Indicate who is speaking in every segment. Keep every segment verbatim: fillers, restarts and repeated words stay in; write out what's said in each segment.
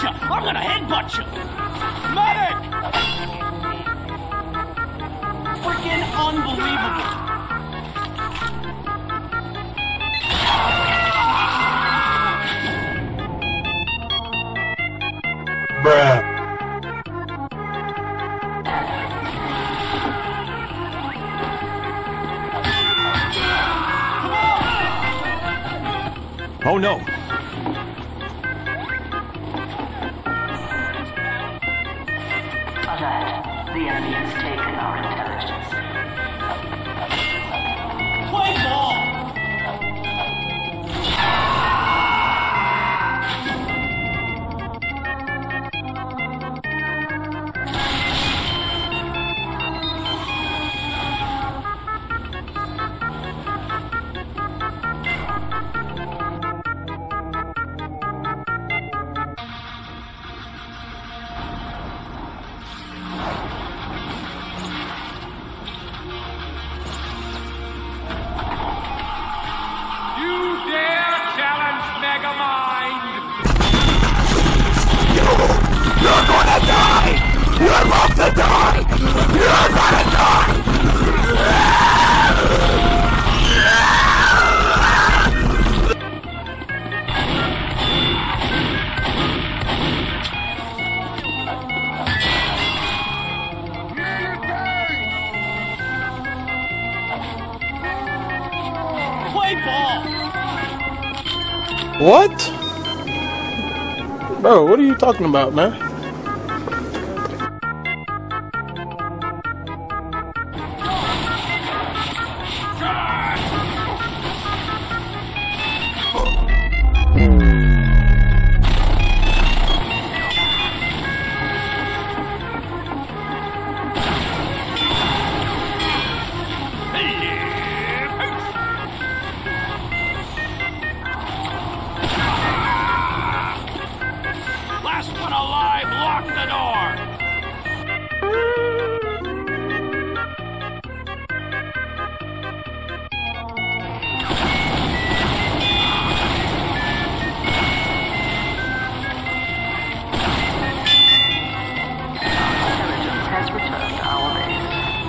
Speaker 1: you! I'm gonna headbutt you! Medic! Freaking unbelievable!
Speaker 2: Bruh.
Speaker 3: Oh no!
Speaker 4: Alert. The enemy has taken our intelligence.
Speaker 1: Play ball!
Speaker 5: You're gonna die! You're about to die! You're gonna die!
Speaker 1: Play ball!
Speaker 2: What? Bro, what are you talking about, man?
Speaker 1: Last one alive, lock the door!
Speaker 4: Intelligence has returned to our base.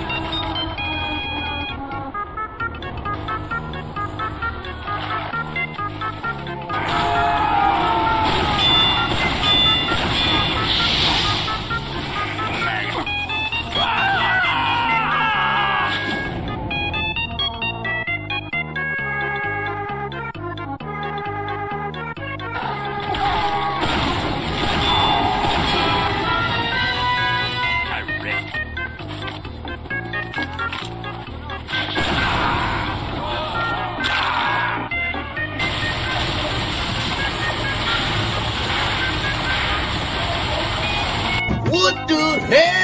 Speaker 5: What the hell?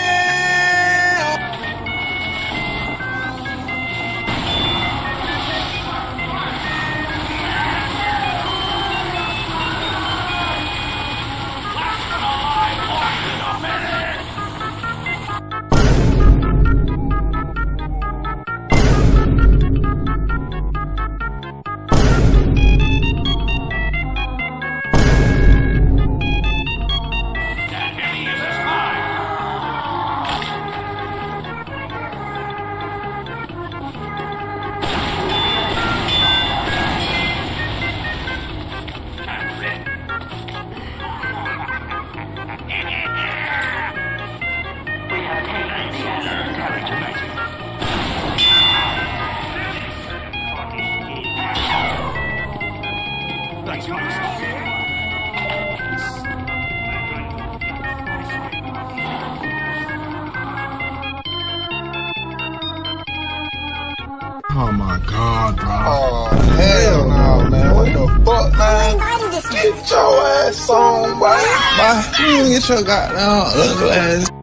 Speaker 6: Oh my god, bro.
Speaker 5: Oh, hell no, man. What the fuck, man? Get your ass on, boy. Bye. You get your goddamn ugly ass.